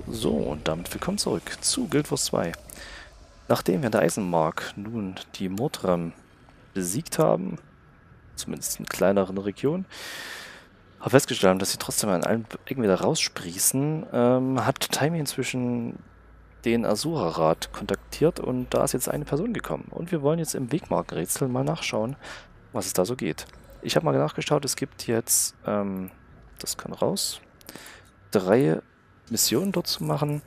So, und damit willkommen zurück zu Guild Wars 2. Nachdem wir in der Eisenmark nun die Mortram besiegt haben, zumindest in kleineren Regionen, habe festgestellt, dass sie trotzdem an allen Ecken wieder raussprießen, hat Taimi inzwischen den Asura-Rat kontaktiert und da ist jetzt eine Person gekommen. Und wir wollen jetzt im Wegmarkenrätsel mal nachschauen, was es da so geht. Ich habe mal nachgeschaut, es gibt jetzt, das kann raus, 3 Missionen dort zu machen.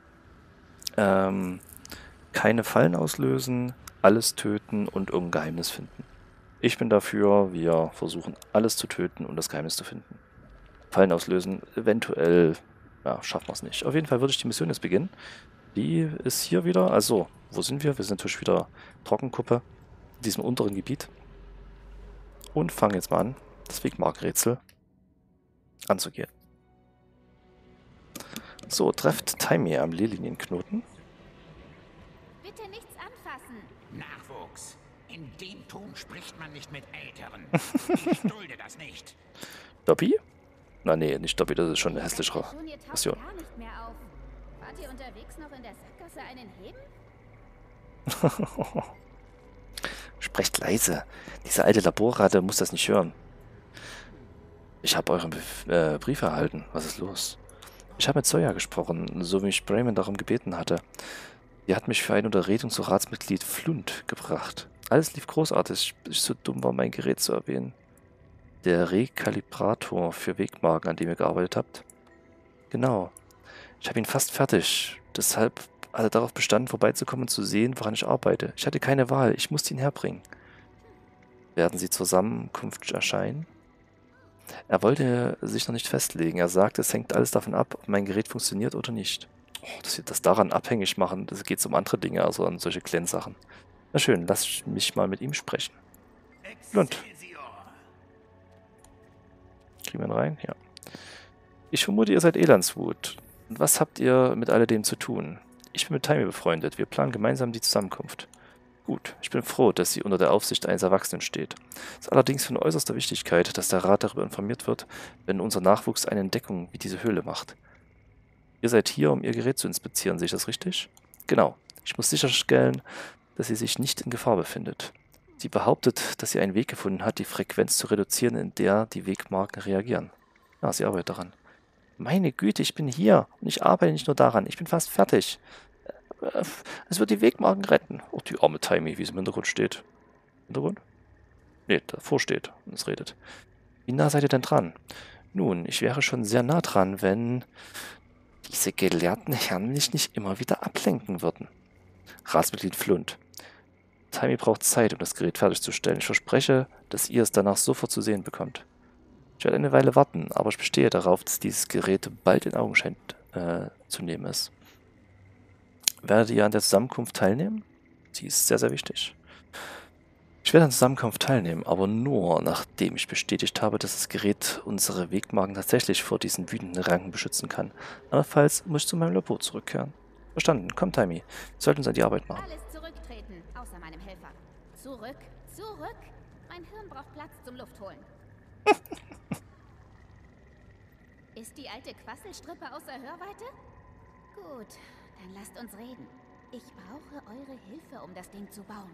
Keine Fallen auslösen, alles töten und irgendein Geheimnis finden. Ich bin dafür, wir versuchen alles zu töten und das Geheimnis zu finden. Fallen auslösen, eventuell, ja, schaffen wir es nicht. Auf jeden Fall würde ich die Mission jetzt beginnen. Die ist hier wieder, also, wo sind wir? Wir sind natürlich wieder Trockenkuppe, in diesem unteren Gebiet. Und fangen jetzt mal an, das Wegmarkrätsel anzugehen. So, trefft Taimi am Lilienknoten. Bitte nichts anfassen. Nachwuchs. In dem Ton spricht man nicht mit Älteren. Ich dulde das nicht. Dobby? Na nee, nicht Dobby, das ist schon eine hässlichere Schon, ihr taucht Version. gar nicht mehr auf. Wart ihr unterwegs noch in der Sackgasse einen Heben? Sprecht leise. Diese alte Laborratte muss das nicht hören. Ich habe euren Brief erhalten. Was ist los? Ich habe mit Zoya gesprochen, so wie mich Brayman darum gebeten hatte. Sie hat mich für eine Unterredung zu Ratsmitglied Flund gebracht. Alles lief großartig, bis ich so dumm war, mein Gerät zu erwähnen. Der Rekalibrator für Wegmarken, an dem ihr gearbeitet habt. Genau. Ich habe ihn fast fertig. Deshalb hat er darauf bestanden, vorbeizukommen und zu sehen, woran ich arbeite. Ich hatte keine Wahl. Ich musste ihn herbringen. Werden Sie zur Zusammenkunft erscheinen? Er wollte sich noch nicht festlegen. Er sagte, es hängt alles davon ab, ob mein Gerät funktioniert oder nicht. Oh, dass wir das daran abhängig machen, das geht um andere Dinge, also an solche kleinen Sachen. Na schön, lass mich mal mit ihm sprechen. Lund. Kriegen wir ihn rein? Ja. Ich vermute, ihr seid Elandswut. Und was habt ihr mit alledem zu tun? Ich bin mit Taimi befreundet. Wir planen gemeinsam die Zusammenkunft. Gut, ich bin froh, dass sie unter der Aufsicht eines Erwachsenen steht. Es ist allerdings von äußerster Wichtigkeit, dass der Rat darüber informiert wird, wenn unser Nachwuchs eine Entdeckung wie diese Höhle macht. Ihr seid hier, um ihr Gerät zu inspizieren, sehe ich das richtig? Genau. Ich muss sicherstellen, dass sie sich nicht in Gefahr befindet. Sie behauptet, dass sie einen Weg gefunden hat, die Frequenz zu reduzieren, in der die Wegmarken reagieren. Ja, sie arbeitet daran. Meine Güte, ich bin hier und ich arbeite nicht nur daran, ich bin fast fertig. Es wird die Wegmarken retten. Oh, die arme Taimi, wie es im Hintergrund steht. Hintergrund? Nee, davor steht und es redet. Wie nah seid ihr denn dran? Nun, ich wäre schon sehr nah dran, wenn diese gelehrten Herren mich nicht immer wieder ablenken würden. Ratsmitglied Flund. Taimi braucht Zeit, um das Gerät fertigzustellen. Ich verspreche, dass ihr es danach sofort zu sehen bekommt. Ich werde eine Weile warten, aber ich bestehe darauf, dass dieses Gerät bald in Augenschein zu nehmen ist. Werdet ihr an der Zusammenkunft teilnehmen? Sie ist sehr, sehr wichtig. Ich werde an der Zusammenkunft teilnehmen, aber nur, nachdem ich bestätigt habe, dass das Gerät unsere Wegmarken tatsächlich vor diesen wütenden Ranken beschützen kann. Andernfalls muss ich zu meinem Labor zurückkehren. Verstanden. Komm, Taimi. Wir sollten uns an die Arbeit machen. Alles zurücktreten, außer meinem Helfer. Zurück, zurück. Mein Hirn braucht Platz zum Luftholen. Ist die alte Quasselstrippe außer Hörweite? Gut, dann lasst uns reden. Ich brauche eure Hilfe, um das Ding zu bauen.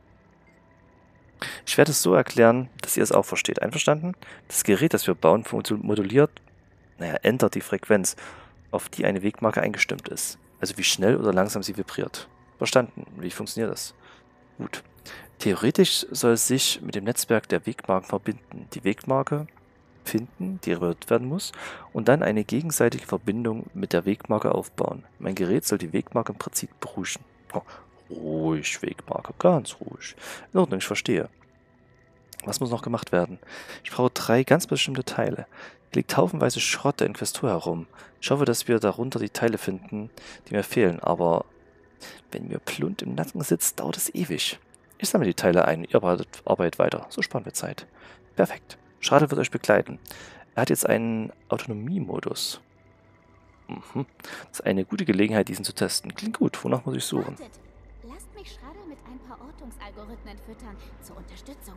Ich werde es so erklären, dass ihr es auch versteht. Einverstanden? Das Gerät, das wir bauen, moduliert, ändert die Frequenz, auf die eine Wegmarke eingestimmt ist. Also wie schnell oder langsam sie vibriert. Verstanden? Wie funktioniert das? Gut. Theoretisch soll es sich mit dem Netzwerk der Wegmarken verbinden. Die Wegmarke finden, die erhöht werden muss, und dann eine gegenseitige Verbindung mit der Wegmarke aufbauen. Mein Gerät soll die Wegmarke im Prinzip beruhigen. Oh, ruhig, Wegmarke, ganz ruhig. In Ordnung, ich verstehe. Was muss noch gemacht werden? Ich brauche 3 ganz bestimmte Teile. Hier liegt haufenweise Schrott der Inquestur herum. Ich hoffe, dass wir darunter die Teile finden, die mir fehlen, aber wenn mir Plund im Nacken sitzt, dauert es ewig. Ich sammle die Teile ein, ihr arbeitet weiter, so sparen wir Zeit. Perfekt. Schade wird euch begleiten. Er hat jetzt einen Autonomiemodus. Das ist eine gute Gelegenheit, diesen zu testen. Klingt gut, wonach muss ich suchen? Wartet, lasst mich Schrader mit ein paar Ortungsalgorithmen füttern, zur Unterstützung.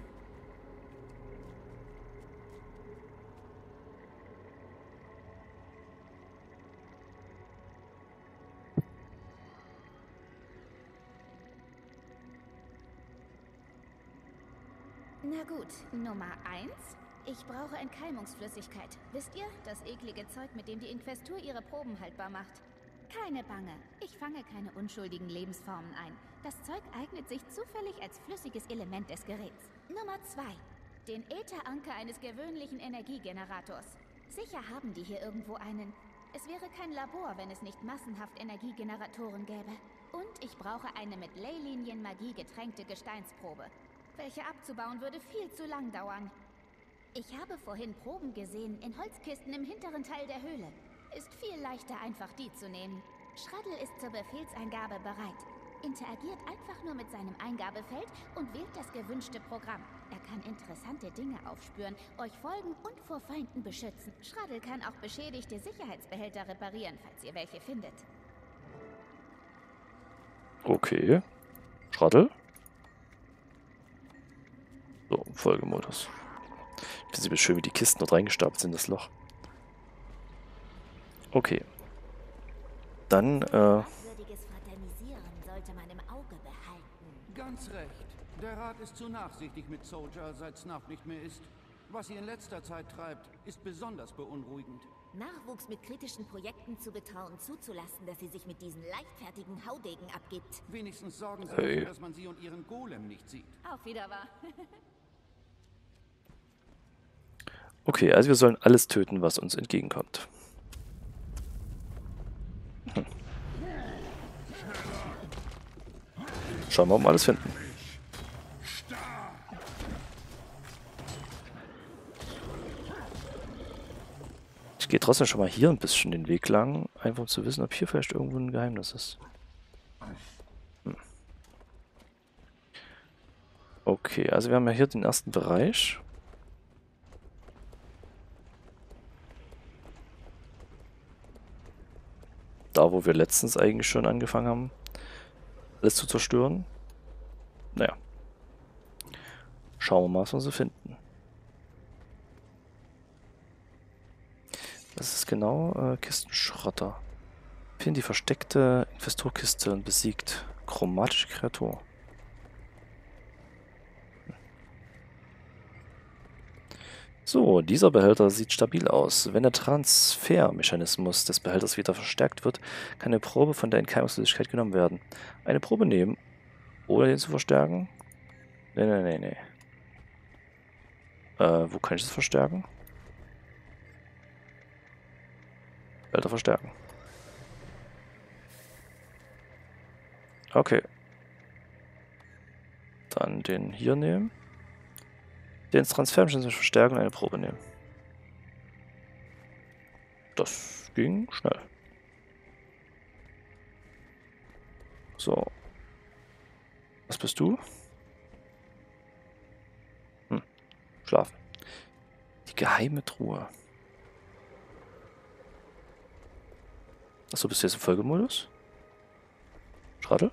Na gut, Nummer 1. Ich brauche Entkeimungsflüssigkeit. Wisst ihr, das eklige Zeug, mit dem die Inquestur ihre Proben haltbar macht? Keine Bange, ich fange keine unschuldigen Lebensformen ein. Das Zeug eignet sich zufällig als flüssiges Element des Geräts. Nummer 2. Den Ätheranker eines gewöhnlichen Energiegenerators. Sicher haben die hier irgendwo einen. Es wäre kein Labor, wenn es nicht massenhaft Energiegeneratoren gäbe. Und ich brauche eine mit Leylinien-Magie getränkte Gesteinsprobe. Welche abzubauen würde viel zu lang dauern. Ich habe vorhin Proben gesehen in Holzkisten im hinteren Teil der Höhle. Ist viel leichter, einfach die zu nehmen. Schraddel ist zur Befehlseingabe bereit. Interagiert einfach nur mit seinem Eingabefeld und wählt das gewünschte Programm. Er kann interessante Dinge aufspüren, euch folgen und vor Feinden beschützen. Schraddel kann auch beschädigte Sicherheitsbehälter reparieren, falls ihr welche findet. Okay. Schraddel. So, Folgemodus. Ich finde es schön, wie die Kisten dort reingestapelt sind, das Loch. Okay. Dann, Würdiges Fraternisieren sollte man im Auge behalten. Ganz recht. Der Rat ist zu nachsichtig mit Soldier, seit Snuff nicht mehr ist. Was sie in letzter Zeit treibt, ist besonders beunruhigend. Nachwuchs mit kritischen Projekten zu betrauen, zuzulassen, dass sie sich mit diesen leichtfertigen Haudegen abgibt. Wenigstens sorgen sie Hey. dafür, dass man sie und ihren Golem nicht sieht. Auf Wiederwahr. okay, also wir sollen alles töten, was uns entgegenkommt. Schauen wir, ob wir alles finden. Ich gehe trotzdem schon mal hier ein bisschen den Weg lang, einfach um zu wissen, ob hier vielleicht irgendwo ein Geheimnis ist. Okay, also wir haben ja hier den ersten Bereich. Da, wo wir letztens eigentlich schon angefangen haben, alles zu zerstören. Naja. Schauen wir mal, was wir so finden. Das ist genau Kistenschrotter. Finden die versteckte Investorkiste und besiegt chromatische Kreatur. So, dieser Behälter sieht stabil aus. Wenn der Transfermechanismus des Behälters wieder verstärkt wird, kann eine Probe von der Entkeimungsflüssigkeit genommen werden. Eine Probe nehmen, ohne den zu verstärken? Nee. Wo kann ich das verstärken? Behälter verstärken. Okay. Dann den hier nehmen. Den Transfermechanismus verstärken und eine Probe nehmen. Das ging schnell. So. Was bist du? Schlafen. Die geheime Truhe. Achso, bist du jetzt im Folgemodus? Schraddel?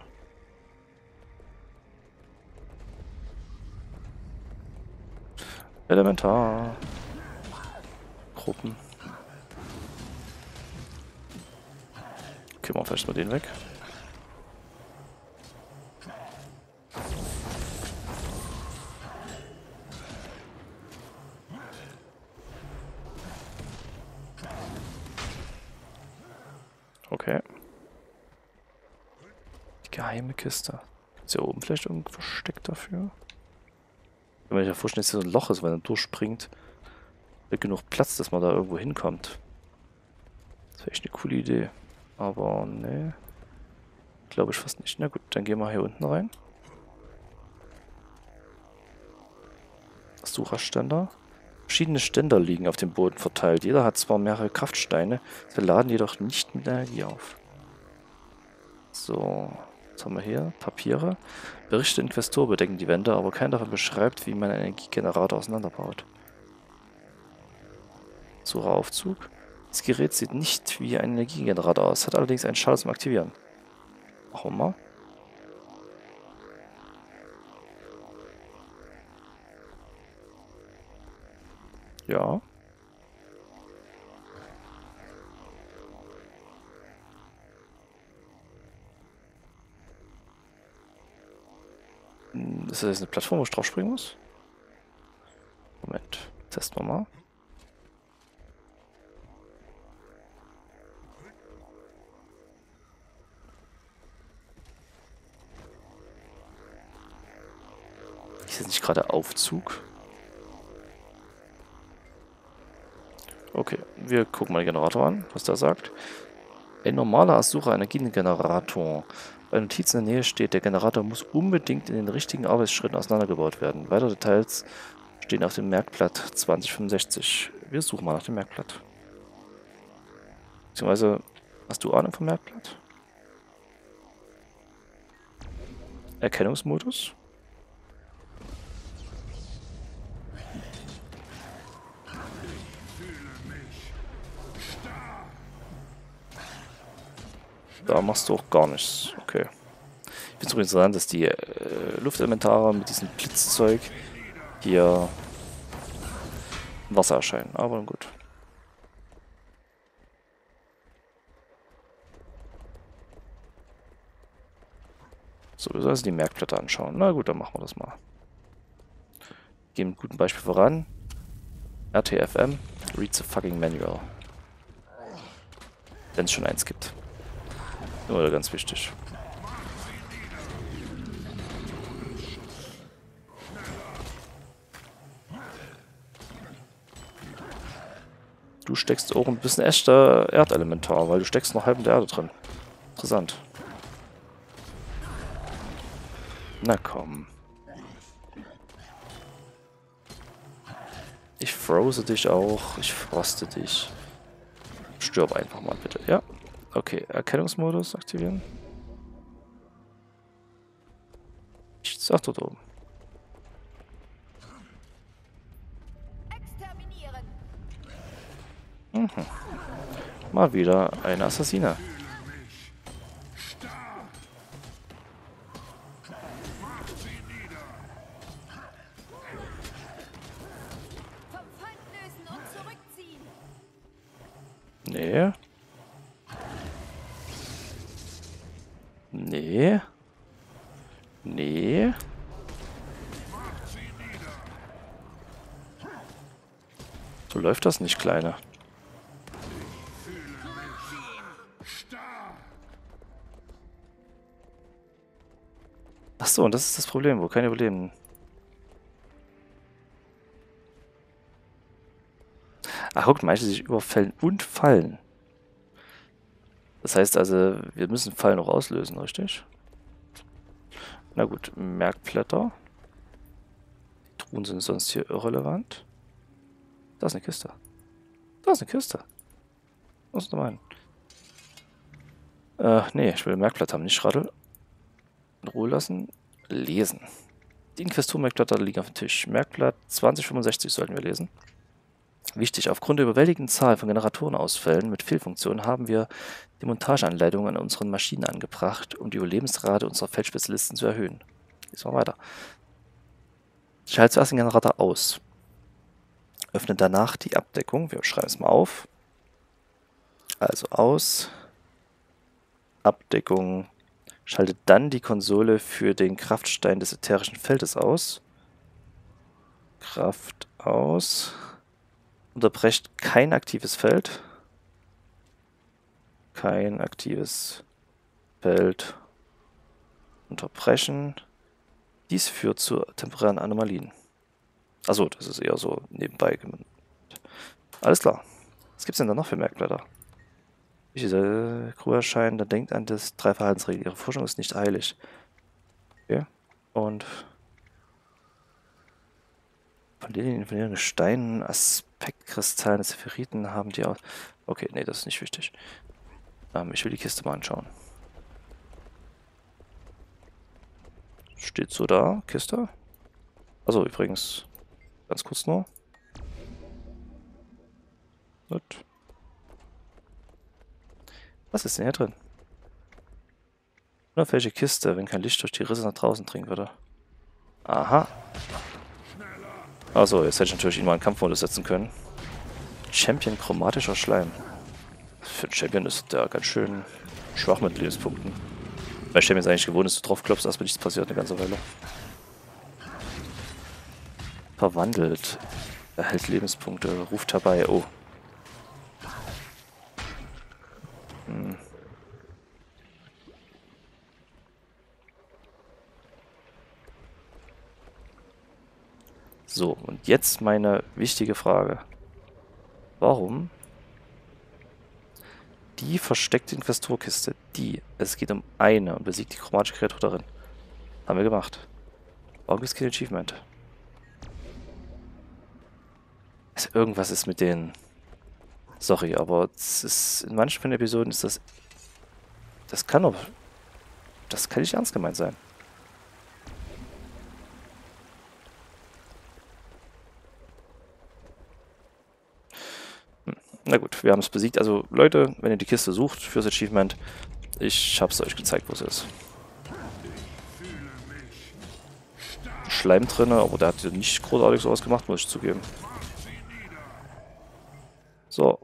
Elementar. Gruppen. Okay, machen wir vielleicht mal den weg. Okay. Die geheime Kiste. Ist hier oben vielleicht irgendwo versteckt dafür? Wenn man sich ja vorstellen, dass hier so ein Loch ist, weil man durchspringt, wird genug Platz, dass man da irgendwo hinkommt. Das wäre echt eine coole Idee. Aber nee. Glaube ich fast nicht. Na gut, dann gehen wir hier unten rein. Sucherständer. Verschiedene Ständer liegen auf dem Boden verteilt. Jeder hat zwar mehrere Kraftsteine, sie laden jedoch nicht mit Energie auf. So, was haben wir hier? Papiere. Berichte Investor bedecken die Wände, aber keiner davon beschreibt, wie man einen Energiegenerator auseinanderbaut. Sucheraufzug. Das Gerät sieht nicht wie ein Energiegenerator aus, hat allerdings einen Schalter zum Aktivieren. Machen wir mal. Ja. Ist das jetzt eine Plattform, wo ich drauf springen muss? Testen wir mal. Ist das nicht gerade Aufzug? Okay, wir gucken mal den Generator an, was der sagt. Ein normaler Asura-Energiengenerator. Bei Notizen in der Nähe steht, der Generator muss unbedingt in den richtigen Arbeitsschritten auseinandergebaut werden. Weitere Details stehen auf dem Merkblatt 2065. Wir suchen mal nach dem Merkblatt. Beziehungsweise, hast du Ahnung vom Merkblatt? Erkennungsmodus? Da machst du auch gar nichts. Okay. Ich finde es übrigens interessant, dass die Luftelementare mit diesem Blitzzeug hier im Wasser erscheinen. Aber gut. So, wir sollen uns die Merkblätter anschauen. Na gut, dann machen wir das mal. Gehen mit gutem Beispiel voran. RTFM, read the fucking manual. Wenn es schon eins gibt. Oder ganz wichtig. Du steckst auch ein bisschen echter Erdelementar, weil du steckst noch halb in der Erde drin. Interessant. Na komm. Ich froze dich auch. Ich froste dich. Stirb einfach mal bitte, ja? Okay, Erkennungsmodus aktivieren. Nichts, ach, dort oben. Mhm. Mal wieder eine Assassine. Nee. Nee. Nee. So läuft das nicht, Kleine. Achso, und das ist das Problem, wo keine überleben. Ach, guckt, manche sich überfällen und fallen. Das heißt also, wir müssen Fallen noch auslösen, richtig? Na gut, Merkblätter. Die Truhen sind sonst hier irrelevant. Da ist eine Kiste. Da ist eine Kiste. Was ist da meinen? Nee, ich will ein Merkblatt haben, nicht Raddel. In Ruhe lassen. Lesen. Die Inquisitur-Merkblätter liegen auf dem Tisch. Merkblatt 2065 sollten wir lesen. Wichtig, aufgrund der überwältigenden Zahl von Generatorenausfällen mit Fehlfunktionen haben wir die Montageanleitungen an unseren Maschinen angebracht, um die Überlebensrate unserer Feldspezialisten zu erhöhen. Jetzt mal weiter. Schalte zuerst den Generator aus. Öffne danach die Abdeckung. Wir schreiben es mal auf. Also aus. Abdeckung. Schalte dann die Konsole für den Kraftstein des ätherischen Feldes aus. Kraft aus. Unterbrecht kein aktives Feld. Kein aktives Feld. Unterbrechen. Dies führt zu temporären Anomalien. Achso, das ist eher so nebenbei gemeint. Alles klar. Was gibt es denn da noch für Merkblätter? Wie diese Crew erscheinen, dann denkt an das 3 Verhaltensregeln. Ihre Forschung ist nicht heilig. Okay. Und von den Steinen, Aspektkristallen, Sephiriten haben die auch. Okay, nee, das ist nicht wichtig. Ich will die Kiste mal anschauen. Steht so da, Kiste. Also übrigens, ganz kurz nur. Gut. Was ist denn hier drin? Nur welche Kiste, wenn kein Licht durch die Risse nach draußen dringen würde. Aha. Also, jetzt hätte ich natürlich ihn mal in Kampfmodus setzen können. Champion chromatischer Schleim. Für einen Champion ist der ganz schön schwach mit Lebenspunkten. Weil Champion ist eigentlich gewohnt, dass du drauf klopfst, erstmal nichts passiert eine ganze Weile. Verwandelt. Erhält Lebenspunkte, ruft herbei. Oh. Hm. So, und jetzt meine wichtige Frage. Warum die versteckte Investorkiste? Es geht um eine und besiegt die chromatische Kreatur darin. Haben wir gemacht. Warum gibt es kein Achievement? Also irgendwas ist mit den... Sorry, aber es ist, in manchen Episoden ist das... Das kann doch... Das kann nicht ernst gemeint sein. Na gut, wir haben es besiegt. Also Leute, wenn ihr die Kiste sucht fürs Achievement, ich habe es euch gezeigt, wo es ist. Schleim drin, aber der hat nicht großartig sowas gemacht, muss ich zugeben. So.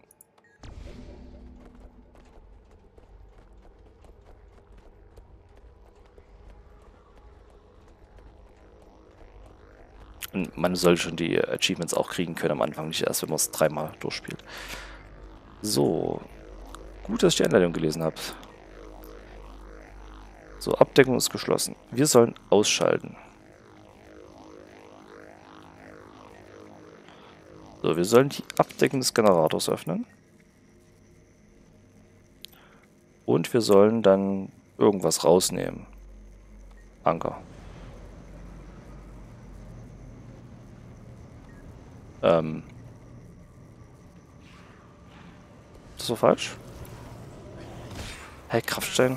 Und man soll schon die Achievements auch kriegen können am Anfang, nicht erst, wenn man es dreimal durchspielt. So. Gut, dass ich die Anleitung gelesen habe. So, Abdeckung ist geschlossen. Wir sollen ausschalten. So, wir sollen die Abdeckung des Generators öffnen. Und wir sollen dann irgendwas rausnehmen. Anker. Ist das so falsch? Hey, Kraftstein.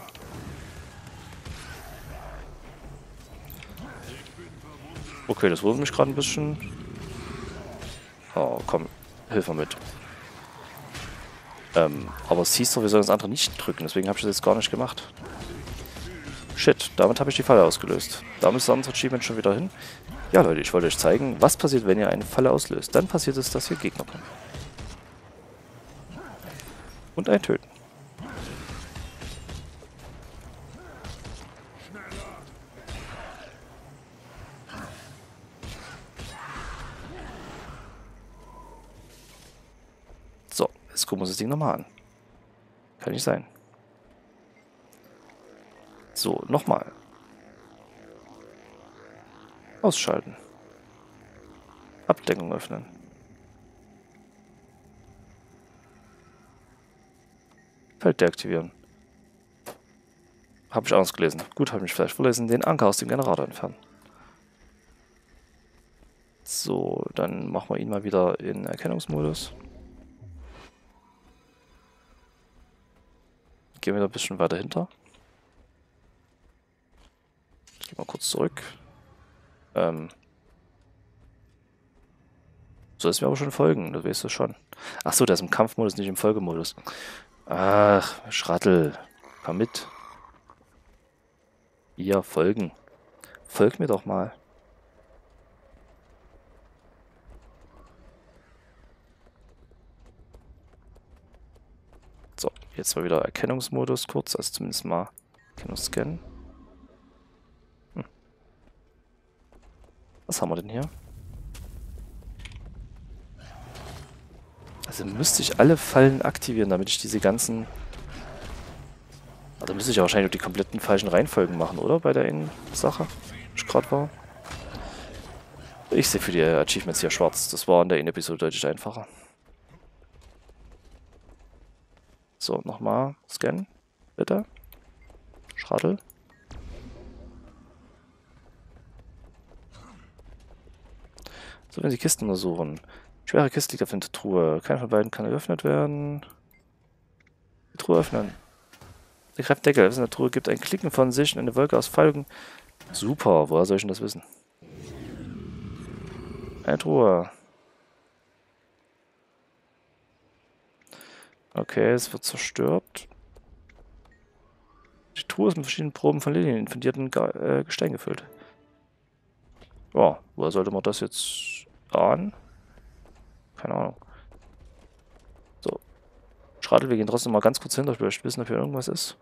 Okay, das wurmt mich gerade ein bisschen. Oh, komm, hilf mir mit. Aber es hieß doch, wir sollen das andere nicht drücken, deswegen habe ich das jetzt gar nicht gemacht. Shit, damit habe ich die Falle ausgelöst. Damit ist das andere Achievement schon wieder hin. Ja, Leute, ich wollte euch zeigen, was passiert, wenn ihr eine Falle auslöst. Dann passiert es, dass hier Gegner kommen. Und einen töten. So, jetzt gucken wir uns das Ding nochmal an. Kann nicht sein. So, nochmal. Ausschalten. Abdeckung öffnen. Feld deaktivieren. Habe ich ausgelesen. Gut, habe ich mich vielleicht verlesen. Den Anker aus dem Generator entfernen. So, dann machen wir ihn mal wieder in Erkennungsmodus. Gehen wir da ein bisschen weiter hinter. Ich gehe mal kurz zurück. Soll es mir aber schon folgen, das weißt du schon. Achso, der ist im Kampfmodus, nicht im Folgemodus. Ach, Schrattel. Komm mit. Ja, folgen. Folg mir doch mal. So, jetzt mal wieder Erkennungsmodus kurz, also zumindest mal Erkennungsscan. Was haben wir denn hier? Also müsste ich alle Fallen aktivieren, damit ich diese ganzen... Also müsste ich ja wahrscheinlich auch die kompletten falschen Reihenfolgen machen, oder? Bei der Sache, wo ich gerade war. Ich sehe für die Achievements hier schwarz. Das war in der Episode deutlich einfacher. So, nochmal scannen, bitte. Schrattel. So, wenn Sie Kisten untersuchen. Schwere Kiste liegt auf der Truhe. Keine von beiden kann geöffnet werden. Die Truhe öffnen. Der Greifdeckel in der Truhe gibt ein Klicken von sich und eine Wolke aus Falken. Super, woher soll ich denn das wissen? Eine Truhe. Okay, es wird zerstört. Die Truhe ist mit verschiedenen Proben von Lilien in fundierten Gestein gefüllt. Ja, woher sollte man das jetzt ahnen? Keine Ahnung. So. Schrattel, wir gehen trotzdem mal ganz kurz hinter. Ich möchte wissen, ob hier irgendwas ist.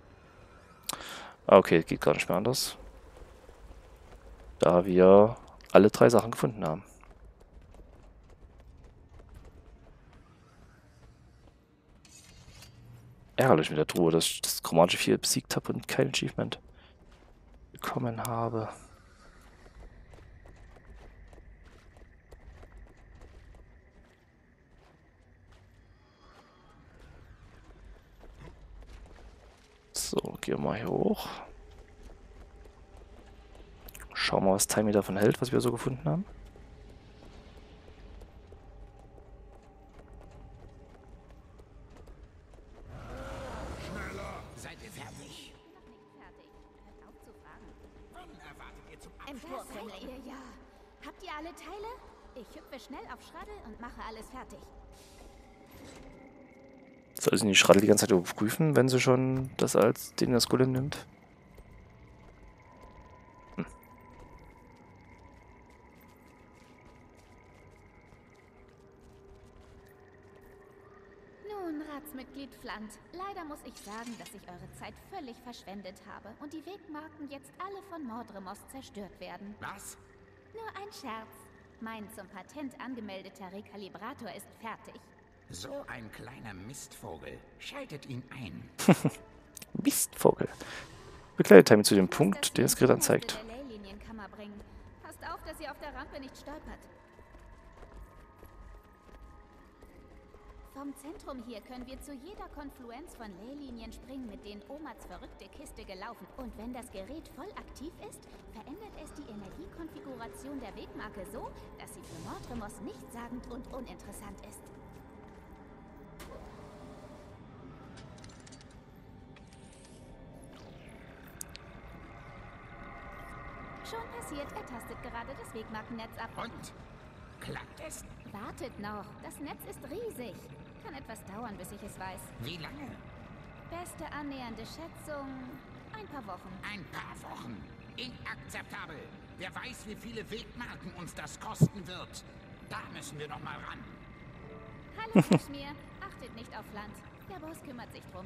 Ah, okay, geht gar nicht mehr anders. Da wir alle 3 Sachen gefunden haben. Ärgerlich mit der Truhe, dass ich das chromatische Vieh besiegt habe und kein Achievement bekommen habe. So, gehen wir mal hier hoch. Schauen wir mal, was Timey davon hält, was wir so gefunden haben. Seid ihr fertig? Noch nicht fertig. Hört auf zu fragen. Wann erwartet ihr zum Das Abschluss? seid ihr ja. Habt ihr alle Teile? Ich hüpfe schnell auf Schraddel und mache alles fertig. Soll sie die Schraddel die ganze Zeit überprüfen, wenn sie schon das als den das Golem nimmt? Nun, Ratsmitglied Flant, leider muss ich sagen, dass ich eure Zeit völlig verschwendet habe und die Wegmarken jetzt alle von Mordremos zerstört werden. Was? Nur ein Scherz. Mein zum Patent angemeldeter Rekalibrator ist fertig. So ein kleiner Mistvogel. Schaltet ihn ein. Mistvogel. Begleitet Timey zu dem Punkt, Das den das Gerät Signal anzeigt. der Ley-Linienkammer bringen. Passt auf, dass ihr auf der Rampe nicht stolpert. Vom Zentrum hier können wir zu jeder Konfluenz von Leylinien springen, mit denen Omats verrückte Kiste gelaufen. Und wenn das Gerät voll aktiv ist, verändert es die Energiekonfiguration der Wegmarke so, dass sie für Mordremos nichtssagend und uninteressant ist. Schon passiert, er tastet gerade das Wegmarkennetz ab. Und? Klappt es? Wartet noch, das Netz ist riesig. Kann etwas dauern, bis ich es weiß. Wie lange? Beste annähernde Schätzung, ein paar Wochen. Ein paar Wochen. Inakzeptabel. Wer weiß, wie viele Wegmarken uns das kosten wird. Da müssen wir noch mal ran. Hallo, Kaschmir. Achtet nicht auf Land. Der Boss kümmert sich drum.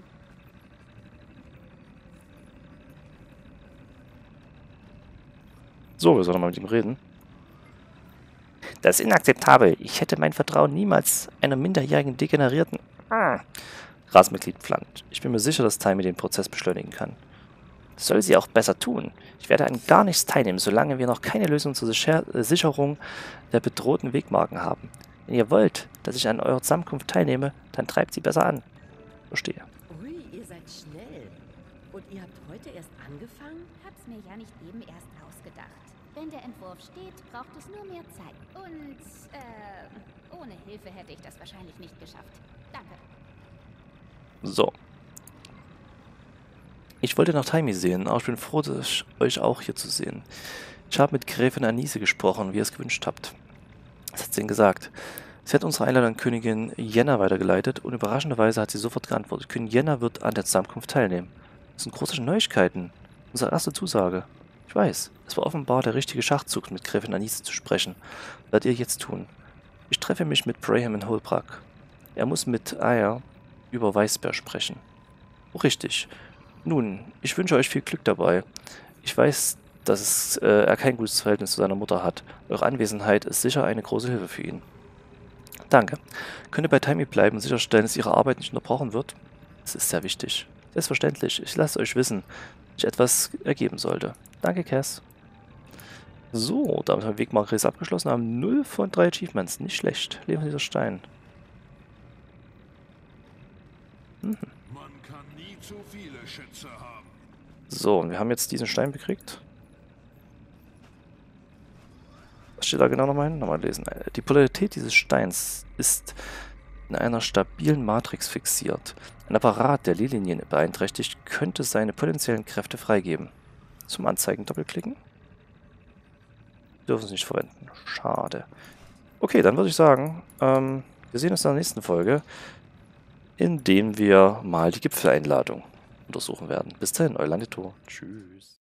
So, wir sollen mal mit ihm reden. Das ist inakzeptabel. Ich hätte mein Vertrauen niemals einer minderjährigen Degenerierten... Ratsmitglied Pfland. Ich bin mir sicher, dass Timey den Prozess beschleunigen kann. Das soll sie auch besser tun. Ich werde an gar nichts teilnehmen, solange wir noch keine Lösung zur Sicherung der bedrohten Wegmarken haben. Wenn ihr wollt, dass ich an eurer Zusammenkunft teilnehme, dann treibt sie besser an. Verstehe. Ui, ihr seid schnell. Und ihr habt heute erst angefangen? Hab's mir ja nicht eben erst ausgedacht. Wenn der Entwurf steht, braucht es nur mehr Zeit. Und, ohne Hilfe hätte ich das wahrscheinlich nicht geschafft. Danke. So. Ich wollte nach Timey sehen, aber ich bin froh, euch auch hier zu sehen. Ich habe mit Gräfin Anise gesprochen, wie ihr es gewünscht habt. Was hat sie denn gesagt? Sie hat unsere Einladung an Königin Jenna weitergeleitet und überraschenderweise hat sie sofort geantwortet. Königin Jenna wird an der Zusammenkunft teilnehmen. Das sind große Neuigkeiten. Unsere erste Zusage. Ich weiß, es war offenbar der richtige Schachzug, mit Gräfin Anise zu sprechen. Was werdet ihr jetzt tun? Ich treffe mich mit Braham in Holbrook. Er muss mit Aya über Weißbär sprechen. Oh, richtig. Nun, ich wünsche euch viel Glück dabei. Ich weiß, dass er kein gutes Verhältnis zu seiner Mutter hat. Eure Anwesenheit ist sicher eine große Hilfe für ihn. Danke. Könnt ihr bei Timey bleiben und sicherstellen, dass ihre Arbeit nicht unterbrochen wird? Das ist sehr wichtig. Selbstverständlich. Ich lasse euch wissen, wenn sich etwas ergeben sollte. Danke, Cass. So, damit haben wir Wegmarker abgeschlossen, haben 0 von 3 Achievements. Nicht schlecht. Leben von dieser Stein. Man kann nie zu viele Schätze haben. So, und wir haben jetzt diesen Stein bekriegt. Was steht da genau nochmal hin? Nochmal lesen. Die Polarität dieses Steins ist in einer stabilen Matrix fixiert. Ein Apparat, der Leylinien beeinträchtigt, könnte seine potenziellen Kräfte freigeben. Zum Anzeigen doppelklicken. Dürfen Sie nicht verwenden. Schade. Okay, dann würde ich sagen, wir sehen uns in der nächsten Folge, in dem wir mal die Gipfeleinladung untersuchen werden. Bis dahin, euer Landito. Tschüss.